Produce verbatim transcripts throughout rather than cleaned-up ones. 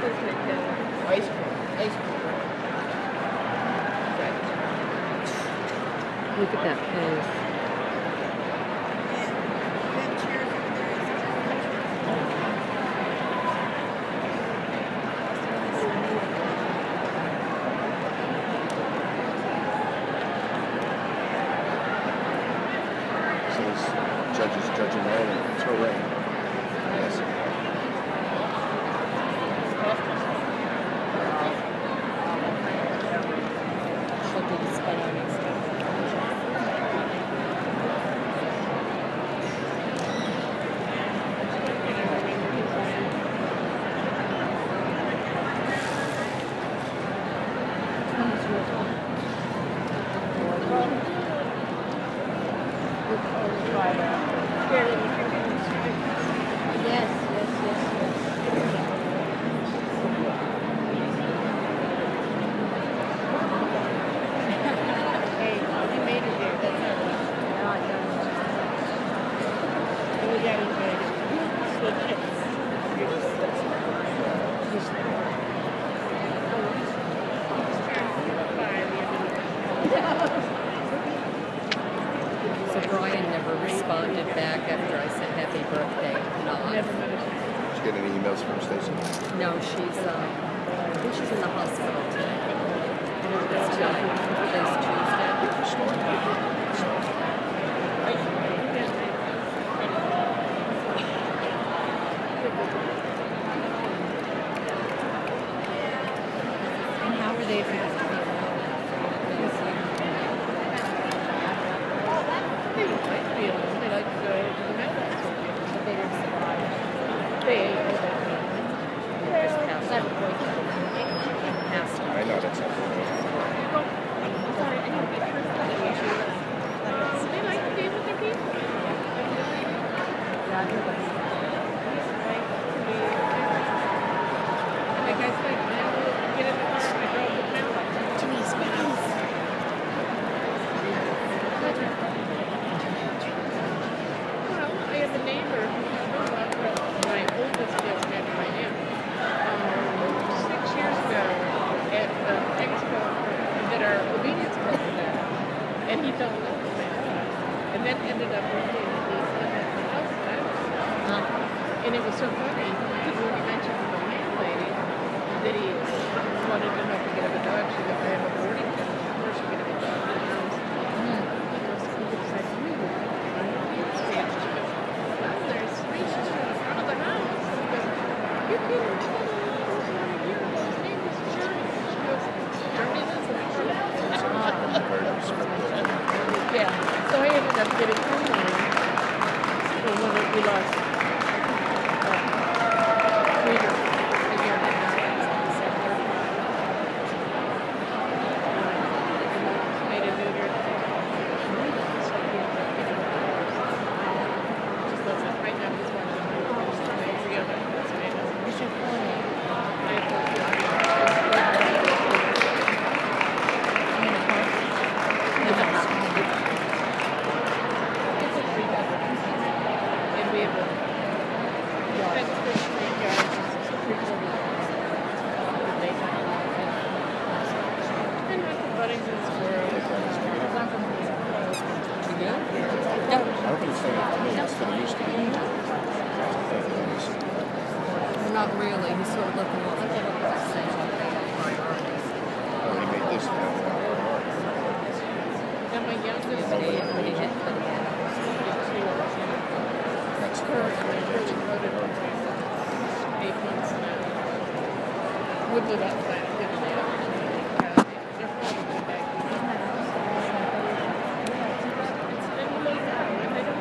Ice cream. Ice cream. Look at that face. Judges judging all of it. It's all right. Yes. She'll do the spelling and stuff. Yes, yes, yes, yes. Hey, you made it there. That's not right. No, I don't. It was that invited. So chips. So Brian never responded back after I said happy birthday. No, Never met her. Did you get any emails from Stacy? no, she's um, I think she's in the hospital today. It's today. Today's Tuesday. And how are they supposed to be around? They might be able to. They like to go to the mailbox. But they didn't survive. They ate all that. They just passed That away. point. Passed away. I know that's not good. Sorry, I didn't get your Um, they like to be with their people. Yeah, I think that's- Like I said, now we'll get in the car and I drove to the mailbox. Denise, please. Well, I have a neighbor who's my oldest is right now. Um, six years ago at the expo, we did our obedience program there, and he fell in love with my dog, and then ended up working at the house that I was in. And it was so funny because when we mentioned to the landlady that he wanted to know if we could have a dog, she goes, I have a boarding house. Of course, you could have a dog in the house. He goes, he looks like me. It's fancy. She goes, well, there's spaces in the front of the house. He goes, you can your name is Journey. She goes, Journey is the Very respectful. Yeah. So I ended up getting home for when we lost uh, Reader a year and a half. Made a neuter. Just wasn't right now. He's one of the three of them. You should call me. I have It's a three bedroom. And we have a fenced in front yard. It's a three quarter and with the buddings and squirrels. You good? I don't think it's that me. It's that it used to be. Well, not really. He's sort of looking at the same priorities. Oh, he made this now. And my youngest But he, is he hit for the end. That's currently really loaded with eight months now. Would live outside of him now. They're probably back. It's been laid out, and they don't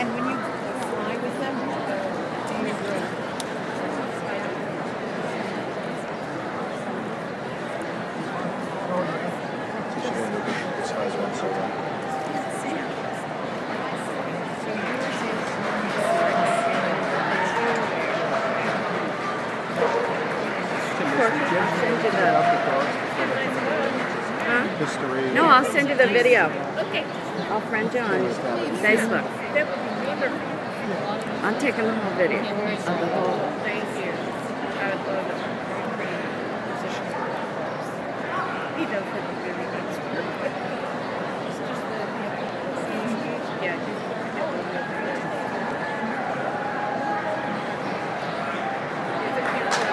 And when you fly with them, Only room. So she didn't look at the size one so well. So yours is I'll send you the. Huh? History. No, I'll send you the video. okay. I'll friend you on Facebook. That would be wonderful. I'm taking the whole video of the whole. Thank you. I would love it. Very pretty position. He does have a very nice work. It's just that, yeah, he's a little bit better. It's a cancer.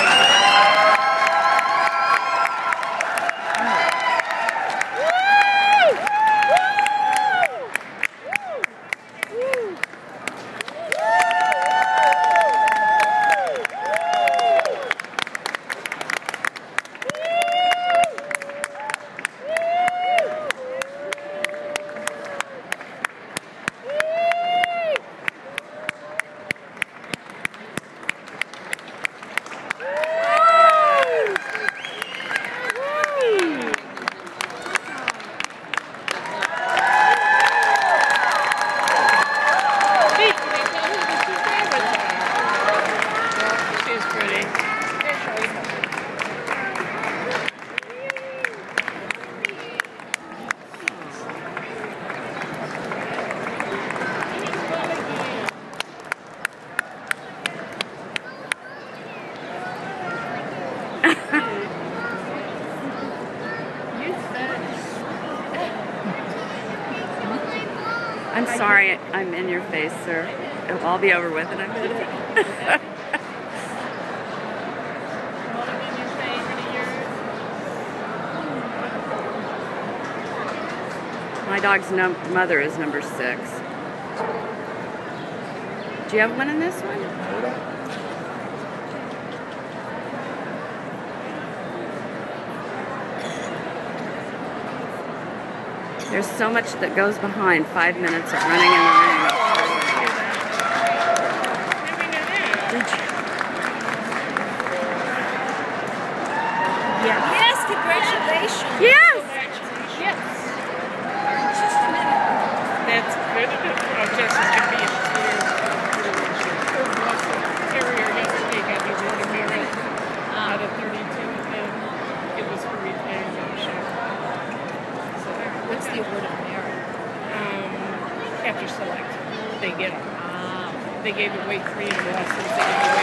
I'm sorry, I'm in your face, sir. It'll all be over with in a minute. My dog's num mother is number six. Do you have one in this one? There's so much that goes behind five minutes of running in the ring. Yes. Yes, congratulations. Yes! Yes. Just a minute. That's good. Oh, Jessica's going to be a Terrier yesterday got his order merit out of thirty-two, and it was for repairing the show. So, What's the award of merit? um, after select, they get, Ah. they gave away three in lessons. They gave